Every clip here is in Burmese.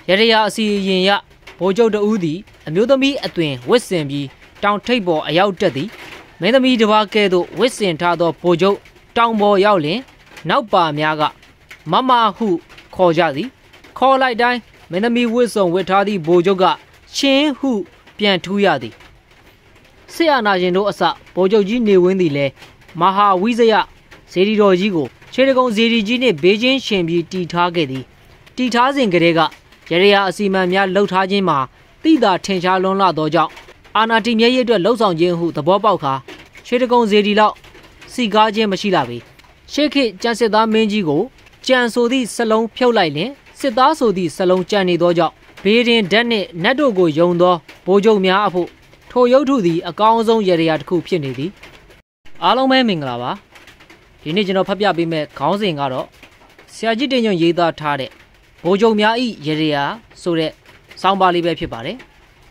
ရရအစီရင်ရဗိုလ်ချုပ်တဦးသည်အမျိုးသမီးအတွင်ဝစ်စင်ပြီးတောင်ထိပ်ပေါ်အရောက်တက်သည်မင်းသမီးတစ်ပါးကဲ့သို့ဝစ်စင်ထားသောဗိုလ်ချုပ်တောင်ပေါ်ရောက်လင်နောက်ပါများကမမဟုခေါ်ကြသည်ခေါ်လိုက်တိုင်းမင်းသမီးဝစ်စုံဝစ်ထားသည့်ဗိုလ်ချုပ်ကချင်းဟုပြန်ထူးရသည်ဆရာနာရှင်တို့အစဗိုလ်ချုပ်ကြီးနေဝင်းသည်လည်းမဟာဝိဇယဇေဒီတော်ကြီးကိုခြေတကုံဇေဒီကြီးနှင့်ဘေးချင်းရှင်ပြီးတီထားခဲ့သည်တီထားစဉ်ကတည်းကရရအစီမံများလှုပ်ထားခြင်းမှာတိတာထင်ရှားလွန်းလာသောကြောင့်အာနာတီမြဲရဲ့အတွက်လှုပ်ဆောင်ခြင်းဟုသဘောပေါက်ခါခြေတကုံဇေဒီလောက်စီကားခြင်းမရှိလာပေရှေ့ခေတ်ကျန်စစ်သားမင်းကြီးကိုကြံဆိုသည့်စလုံးဖြုတ်လိုက်လင်စစ်သားဆိုသည့်စလုံးကြံနေသောကြောင့်ဘေးရင်ဓာတ်နှင့်နတ်တို့ကိုယုံသောဗိုလ်ချုပ်များအဖို့ထိုရုပ်ထုသည်အကောင်းဆုံးရရတစ်ခုဖြစ်နေသည်အားလုံးပဲမင်္ဂလာပါဒီနေ့ကျွန်တော်ဖတ်ပြပေးမယ့်ခေါင်းစဉ်ကတော့ဆရာကြီးတင်ညွန့်ရေးသားထားတဲ့ဗိုလ်ချုပ်များဤရရဆိုတဲ့စောင်းပါလေးပဲဖြစ်ပါတယ်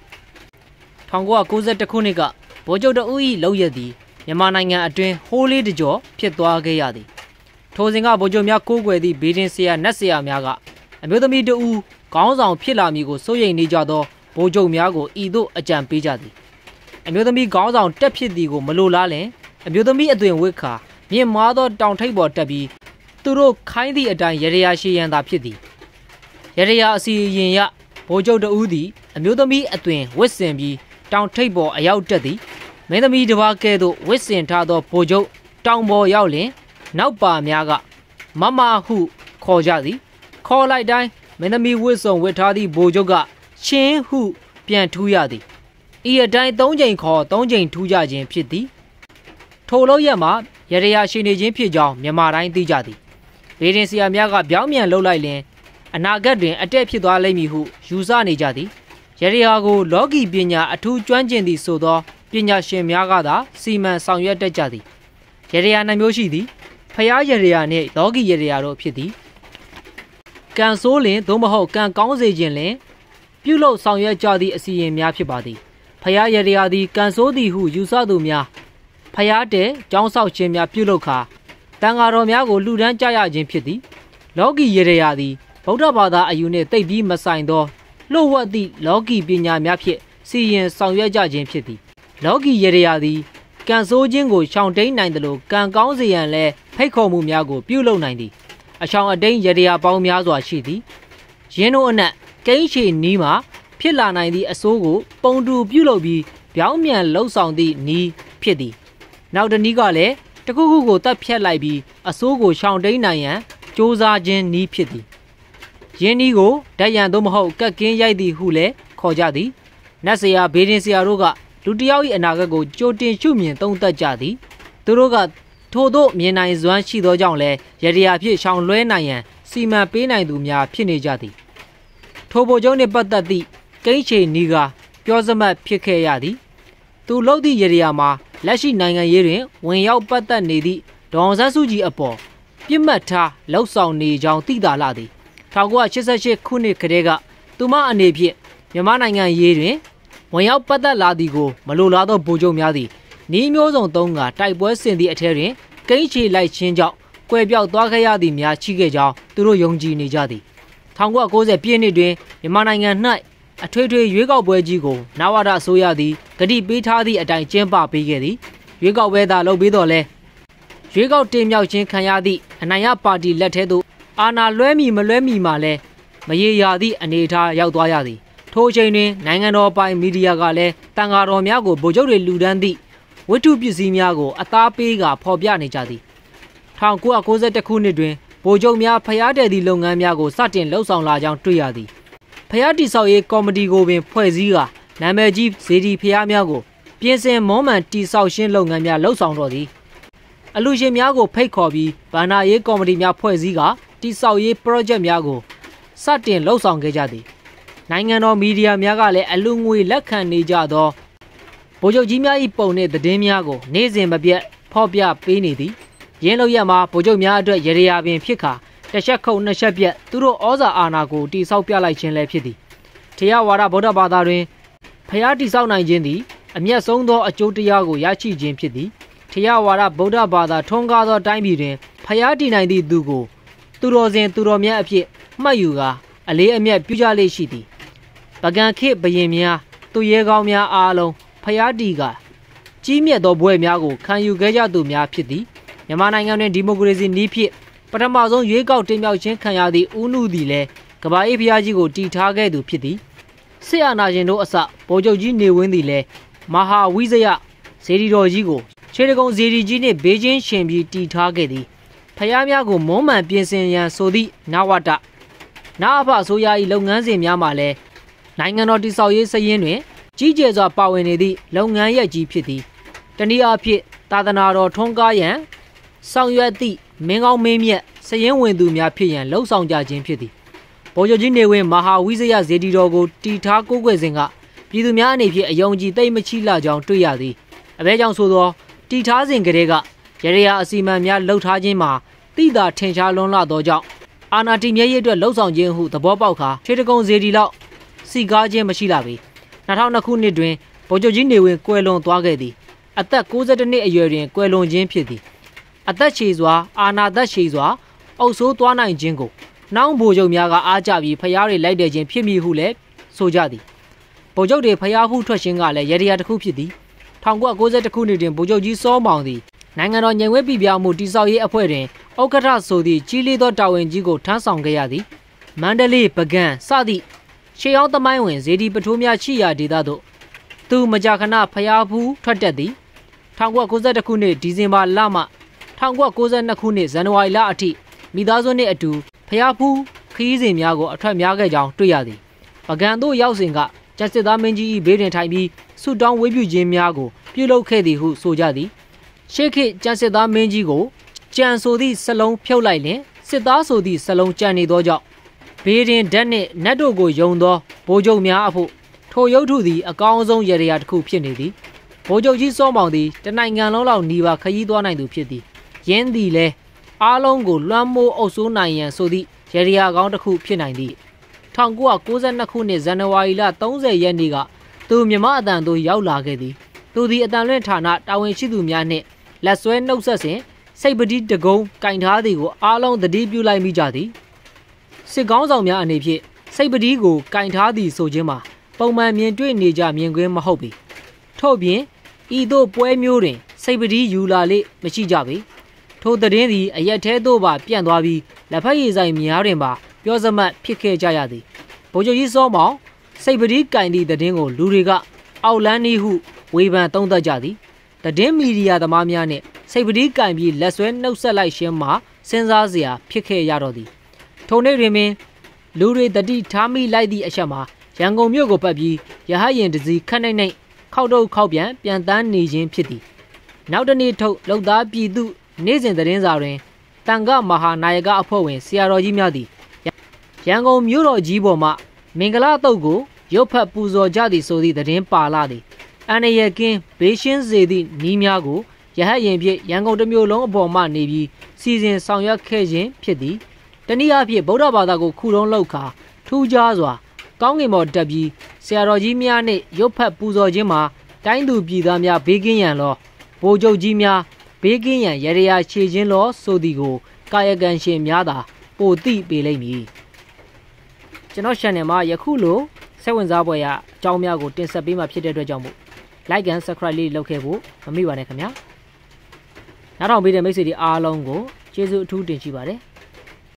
1991ခုနှစ်ကဗိုလ်ချုပ်တဦးဤလောက်ရသည်မြန်မာနိုင်ငံအတွင်းဟိုးလေးတကြောဖြစ်သွားခဲ့ရသည်ထိုစဉ်ကဗိုလ်ချုပ်များကိုးကွယ်သည့်ဘေးရင်ဆရာနတ်ဆရာများကအမျိုးသမီးတဦးခေါင်းဆောင်ဖြစ်လာမည်ကိုစိုးရိမ်နေကြသောဗိုလ်ချုပ်များကိုဤသို့အကြံပေးကြသည်အမျိုးသမီးခေါင်းဆောင်တက်ဖြစ်သည်ကိုမလိုလားလင်အမျိုးသမီးအသွင်ဝစ်ခါမြင့်မားသောတောင်ထိပ်ပေါ်တက်ပြီးသူတို့ခိုင်းသည့်အတိုင်းရရရှိရန်သာဖြစ်သည်ရရအစီရင်ရဗိုလ်ချုပ်တဦးသည်အမျိုးသမီးအသွင်ဝစ်စင်ပြီးတောင်ထိပ်ပေါ်အရောက်တက်သည်မင်းသမီးတစ်ပါးကဲ့သို့ဝစ်စင်ထားသောဗိုလ်ချုပ်တောင်ပေါ်ရောက်လင်နောက်ပါများကမမဟုခေါ်ကြသည်ခေါ်လိုက်တိုင်းမင်းသမီးဝစ်စုံဝစ်ထားသည့်ဗိုလ်ချုပ်ကချင်းဟုပြန်ထူးရသည်ဤအတိုင်း၃ချိန်ခေါ်၃ချိန်ထူးကြခြင်းဖြစ်သည်ထိုလို့ရမှာရရရှိနေခြင်းဖြစ်ကြောင်းမြန်မာတိုင်းသိကြသည်ဘေးရင်ဆရာများကပြောင်းပြန်လှုပ်လိုက်လင်အနာဂတ်တွင်အတက်ဖြစ်သွားလိမ့်မည်ဟုယူဆနေကြသည်ရရကိုလောကီပညာအထူးကျွမ်းကျင်သည်ဆိုသောပညာရှင်များကသာစီမံဆောင်ရွက်တတ်ကြသည်ရရနှမျိုးရှိသည်ဖျားရရနှင့်လောကီရရတို့ဖြစ်သည်ကံဆိုးလင်သို့မဟုတ်ကံကောင်းစေခြင်းလင်ပြုလုပ်ဆောင်ရွက်ကြသည့်အစီရင်များဖြစ်ပါသည်ဖျားရရသည်ကံဆိုးသည်ဟုယူဆသူများဖျားတဲ့ကျောင်းဆောက်ခြင်းများပြုလုပ်ခါတန်ဃာတော်များကိုလှူဒန်းကြရခြင်းဖြစ်သည်လောကီရရသည်ဗုဒ္ဓဘာသာအယူနှင့်သိပ်ပြီးမဆိုင်သောလှုပ်ဝက်သည့်လောကီပညာများဖြင့်စီရင်ဆောင်ရွက်ကြခြင်းဖြစ်သည်လောကီရရသည်ကံဆိုးခြင်းကိုရှောင်တိန်နိုင်သလိုကံကောင်းစေရန်လည်းဖိတ်ခေါ်မှုများကိုပြုလုပ်နိုင်သည်အရှောင်အတိန်ရရပေါင်းများစွာရှိသည်ယင်းတို့အနက်ကိန်းချေနီးမှာဖြစ်လာနိုင်သည့်အဆိုးကိုပုံတူပြုလုပ်ပြီးပြောင်းပြန်လှုပ်ဆောင်သည့်နီးဖြစ်သည်နောက်တစ်နည်းကလည်းတစ်ခုခုကိုတတ်ဖြတ်လိုက်ပြီးအဆိုးကိုရှောင်တိန်နိုင်ရန်ကြိုးစားခြင်းနီးဖြစ်သည်ယင်းနီးကိုဓာတ်ရန်သို့မဟုတ်ကက်ကင်းရိုက်သည်ဟုလည်းခေါ်ကြသည်နတ်ဆရာဘေးရင်ဆရာတို့ကလူတစ်ယောက်၏အနာဂတ်ကိုကြိုတင်ရှုမြင်သုံးသပ်ကြသည်သူတို့ကထို့သို့မြင်နိုင်စွမ်းရှိသောကြောင့်လည်းရရဖြစ်ရှောင်လွဲနိုင်ရန်စီမံပေးနိုင်သူများဖြစ်နေကြသည်ထိုဗိုလ်ချုပ်နှင့်ပတ်သက်သည့်ကိန်းချေနီးကပြောစမှတ်ဖြစ်ခဲ့ရသည်သူလှုပ်သည့်ရရမှာလက်ရှိနိုင်ငံရေးတွင်ဝင်ရောက်ပတ်သက်နေသည့်ဒေါ်အောင်ဆန်းစုကြည်အပေါ်ပြစ်မှတ်ထားလှုပ်ဆောင်နေကြောင်းသိသာလာသည်1988ခုနှစ်ကတည်းကသူမအနေဖြင့်မြန်မာနိုင်ငံရေးတွင်ဝင်ရောက်ပတ်သက်လာသည်ကိုမလိုလားသောဗိုလ်ချုပ်များသည်နီးမျိုးစုံသုံးကတိုက်ပွဲဆင်သည့်အထက်တွင်ကိန်းချေလိုက်ခြင်းကြောင့်ကွယ်ပြောက်သွားခဲ့ရသည်များရှိခဲ့ကြောင်းသူတို့ယုံကြည်နေကြသည်1990ပြည့်နှစ်တွင်မြန်မာနိုင်ငံ၌အထွေထွေရွေးကောက်ပွဲကြီးကိုနဝတအစိုးရသည်ဂတိပေးထားသည့်အတိုင်းကျင်းပပေးခဲ့သည်ရွေးကောက်ပွဲသာလုပ်ပေးတော်လဲရွေးကောက်တင်မြှောက်ခြင်းခံရသည့်အနိုင်ရပါတီလက်ထဲသို့အာဏာလွှဲမည်မလွှဲမည်မှာလဲမရေရာသည့်အနေအထားရောက်သွားရသည်ထိုအချိန်တွင်နိုင်ငံတော်ပိုင်မီဒီယာကလည်းတန်ဃာတော်များကိုဗိုလ်ချုပ်တွေလူဒန်းသည့်ဝတ္ထုပစ္စည်းများကိုအသားပေးကဖော်ပြနေကြသည်1991ခုနှစ်တွင်ဗိုလ်ချုပ်များဖျားတဲ့သည့်လုပ်ငန်းများကိုစတင်လှုပ်ဆောင်လာကြောင်းတွေ့ရသည်ဖျားတိဆောက်ရေးကော်မတီကိုပင်ဖွဲ့စည်းကနာမည်ကြီးဇေဒီဖျားများကိုပြင်ဆင်မွမ်းမံတိဆောက်ရှင်းလုပ်ငန်းများလှုပ်ဆောင်တော်သည်အလူရှင်များကိုဖိတ်ခေါ်ပြီးဗန္နာရေးကော်မတီများဖွဲ့စည်းကတိဆောက်ရေး project များကိုစတင်လှုပ်ဆောင်ခဲ့ကြသည်နိုင်ငံတော်မီဒီယာများကလည်းအလူငွေလက်ခံနေကြသောဗိုလ်ချုပ်ကြီးများ၏ပုံနှင့်သတင်းများကိုနေ့စဉ်မပြတ်ဖော်ပြပေးနေသည်ရင်းလို့ရမှာဗိုလ်ချုပ်များအတွက်ရရပင်ဖြစ်ခါတစ်ချက်ခုတ်နှစ်ချက်ပြက်သူတို့ဩဇာအာဏာကိုတိဆောက်ပြလိုက်ခြင်းလည်းဖြစ်သည်ထေရဝါဒဗုဒ္ဓဘာသာတွင်ဖျားတိဆောက်နိုင်ခြင်းသည်အမျက်ဆုံးသောအကျိုးတရားကိုရရှိခြင်းဖြစ်သည်ထေရဝါဒဗုဒ္ဓဘာသာထွန်းကားသောတိုင်းပြည်တွင်ဖျားတည်နိုင်သည့်သူကိုသူတော်စင်သူတော်မြတ်အဖြစ်မှတ်ယူကာအလေးအမြတ်ပြုကြလေရှိသည်ပကံခေဘရင်များသူရဲကောင်းများအားလုံးဖျားတီကကြီးမြတ်သောဘွဲ့များကိုခံယူခဲ့ကြသူများဖြစ်သည်မြန်မာနိုင်ငံတွင်ဒီမိုကရေစီနည်းဖြင့်ပထမဆုံးရွေးကောက်တင်မြှောက်ခြင်းခံရသည့်ဦးနုသည်လည်းကဘာအေးဖျားကြီးကိုတည်ထားခဲ့သူဖြစ်သည်စစ်အာဏာရှင်တို့အစဗိုလ်ချုပ်ကြီးနေဝင်းသည်လည်းမဟာဝိဇယဇေဒီတော်ကြီးကိုခြေတကုံဇေဒီကြီးနှင့်ဘေးချင်းရှင်ပြီးတည်ထားခဲ့သည်ဖျားများကိုမုံမှန်ပြင်ဆင်ရန်ဆိုသည့်နဝတနာအဖအစိုးရ၏လုပ်ငန်းစဉ်များမှာလည်းနိုင်ငံတော်တည်ဆောက်ရေးစရင်းတွင်ကြီးကျယ်စွာပါဝင်နေသည့်လုပ်ငန်းရပ်ကြီးဖြစ်သည်တနည်းအားဖြင့်သာသနာတော်ထွန်းကားရန်ဆောင်ရွက်သည့်မင်းကောင်းမင်းမြတ်စရင်းဝင်သူများဖြစ်ရန်လှုံ့ဆော်ကြခြင်းဖြစ်သည်ဗိုလ်ချုပ်ကြီးနေဝင်းမဟာဝိဇယဇေဒီတော်ကိုတည်ထားကိုးကွယ်စဉ်ကပြည်သူများအနေဖြင့်အယုံကြည်သိမ့်မချီလာကြောင်းတွေ့ရသည်အဘဲကြောင့်ဆိုသောတည်ထားစဉ်ကတည်းကရရအစီမံများလှုပ်ထားခြင်းမှာတိသာထင်ရှားလွန်းလာသောကြောင့်အာဏာတည်မြဲရေးအတွက်လှုံ့ဆော်ခြင်းဟုသဘောပေါက်ခါခြေတကုံဇေဒီလောက်စီကားခြင်းမရှိလာပေ2002ခုနှစ်တွင်ဗိုလ်ချုပ်ကြီးနေဝင်းကွယ်လွန်သွားခဲ့သည်အသက်62နှစ်အရွယ်တွင်ကွယ်လွန်ခြင်းဖြစ်သည်အသက်ရှည်စွာအာဏာသက်ရှည်စွာအုပ်ဆိုးသွားနိုင်ခြင်းကိုနှောင်းဗိုလ်ချုပ်များကအားကြပြီးဖျားတွေလိုက်တဲ့ခြင်းဖြစ်မည်ဟုလည်းဆိုကြသည်ဗိုလ်ချုပ်တွေဖျားဖူးထွက်ခြင်းကလည်းရရတစ်ခုဖြစ်သည်1992ခုနှစ်တွင်ဗိုလ်ချုပ်ကြီးစောမောင်သည်နိုင်ငံတော်ညင်ဝဲပြည်ပြမှုတိစောက်ရေးအဖွဲ့တွင်ဥက္ကဋ္ဌဆိုသည့်ကြီးလေးသောတာဝန်ကြီးကိုထမ်းဆောင်ခဲ့ရသည်မန္တလေးပကံစသည့်ရှေးအောင်သမိုင်းဝင်ဇေဒီပထိုးများရှိရာဒေသသို့သူမကြာခဏဖျားဖူးထွက်တက်သည်1992ခုနှစ်ဒီဇင်ဘာလမှ1992ခုနှစ်ဇန်နဝါရီလအထိမိသားစုနှင့်အတူဖျားဖူးခရီးစဉ်များကိုအထွက်များခဲ့ကြောင်းတွေ့ရသည်ပကံသို့ရောက်စဉ်ကကျစစ်သားမင်းကြီး၏ဘေးတွင်ထိုင်ပြီးဆုတောင်းဝေးပြုခြင်းများကိုပြုလုပ်ခဲ့သည်ဟုဆိုကြသည်ရှေးခေတ်ကျစစ်သားမင်းကြီးကိုကြံဆိုသည့်စလုံးဖြုတ်လိုက်လင်စစ်သားဆိုသည့်စလုံးကြံနေသောကြောင့်ဘေးတွင်ဓာတ်နှင့်နတ်တို့ကိုယုံသောဗိုလ်ချုပ်များအဖို့ထိုရုပ်ထုသည်အကောင်းဆုံးရရတစ်ခုဖြစ်နေသည်ဗိုလ်ချုပ်ကြီးစောမောင်သည်တနိုင်ငံလုံးလောက်နီးပါးခရီးသွားနိုင်သူဖြစ်သည်ယင်းသည်လည်းအားလုံးကိုလွှမ်းမိုးအုပ်စိုးနိုင်ရန်ဆိုသည့်ရရကောင်းတစ်ခုဖြစ်နိုင်သည်1992ခုနှစ်ဇန်နဝါရီလ30ရက်နေ့ကသူမြမအတန်သို့ရောက်လာခဲ့သည်သူသည်အတန်လွင့်ဌာနတာဝန်ရှိသူများနှင့်လက်ဆွဲနှုတ်ဆက်စဉ်စိတ်ပတိတကုံကင်ထားသည်ကိုအားလုံးသတိပြုလိုက်မိကြသည်စစ်ကောင်းဆောင်များအနေဖြင့်စိတ်ပတိကိုကင်ထားသည်ဆိုခြင်းမှာပုံမှန်မြင်တွေ့နေကြမြင်ကွင်းမဟုတ်ပေထို့ပြင်ဤသို့ပွဲမျိုးတွင်စိတ်ပတိယူလာလေမရှိကြပေထိုသတင်းသည်အရက်သေးသို့ပါပြန့်သွားပြီးလက်ဖက်ရည်ဆိုင်များတွင်ပါပြောစမှတ်ဖြစ်ခဲ့ကြရသည်ဗိုလ်ချုပ်ကြီးစောမောင်စိတ်ပတိကင်သည့်သတင်းကိုလူတွေကအောက်လန်းနည်းဟုဝေဖန်သုံးသပ်ကြသည်သတင်းမီဒီယာသမားများနှင့်စိတ်ပတိကင်ပြီးလက်ဆွဲနှုတ်ဆက်လိုက်ခြင်းမှာစဉ်းစားစရာဖြစ်ခဲ့ရတော့သည်ထိုနေ့တွင်ပင်လူတွေတတိထားမိလိုက်သည့်အချက်မှာရန်ကုန်မြို့ကိုပတ်ပြီးရဟတ်ယာဉ်တစ်စီးခက်နှိမ့်ခောက်တုတ်ခောက်ပြန်တန်းနေခြင်းဖြစ်သည်နောက်တနေ့ထုတ်လုံသားပြည်သူနေ့စဉ်သတင်းစာတွင်တန်ခမဟာနာယကအဖွဲ့ဝင်ဆရာတော်ကြီးများသည်ရန်ကုန်မြို့တော်ကြီးပေါ်မှမင်္ဂလာတုတ်ကိုရုပ်ဖတ်ပူဇော်ကြသည်ဆိုသည့်သတင်းပါလာသည်အန္တရာယ်ကင်းဘေးရှင်းစေသည့်နီးများကိုရဟတ်ယာဉ်ဖြင့်ရန်ကုန်တစ်မြို့လုံးအပေါ်မှနေပြီးစီစဉ်ဆောင်ရွက်ခဲ့ခြင်းဖြစ်သည်တနည်းအားဖြင့်ဗုဒ္ဓဘာသာကိုခုတုံးလောက်ခါထူးခြားစွာကောင်းကင်ပေါ်တက်ပြီးဆရာတော်ကြီးများနှင့်ရုပ်ဖတ်ပူဇော်ခြင်းမှာတိုင်းသူပြည်သားများဘေးကင်းရန်လောဗိုလ်ချုပ်ကြီးများဘေးကင်းရန်ရရခြေခြင်းလောဆိုသည်ကိုကာယကံရှင်များသာပိုသိပေလိမ့်မည်ကျွန်တော် channel မှာယခုလိုစိတ်ဝင်စားဖွယ်ရာအကြောင်းများကိုတင်ဆက်ပေးမှာဖြစ်တဲ့အတွက်ကြောင့်မို့ like and subscribe လေးလုပ်ခဲ့ဖို့မမေ့ပါနဲ့ခင်ဗျာနောက်ထောင်ပေးတဲ့မိတ်ဆွေတွေအားလုံးကိုကျေးဇူးအထူးတင်ရှိပါတယ်